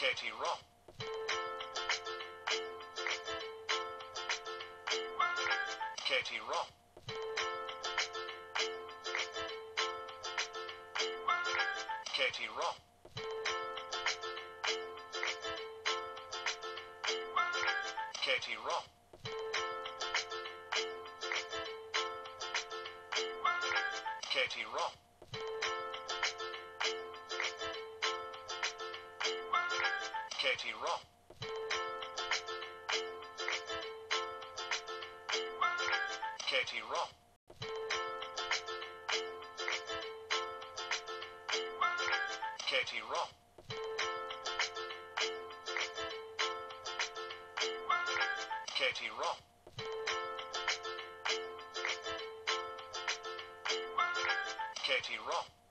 Katie Rock. Katie Rock. Katie Rock. Katie Rock. Katie Rock. Katie Rock. Katie Rock. Katie Rock. Katie Rock. Katie Rock.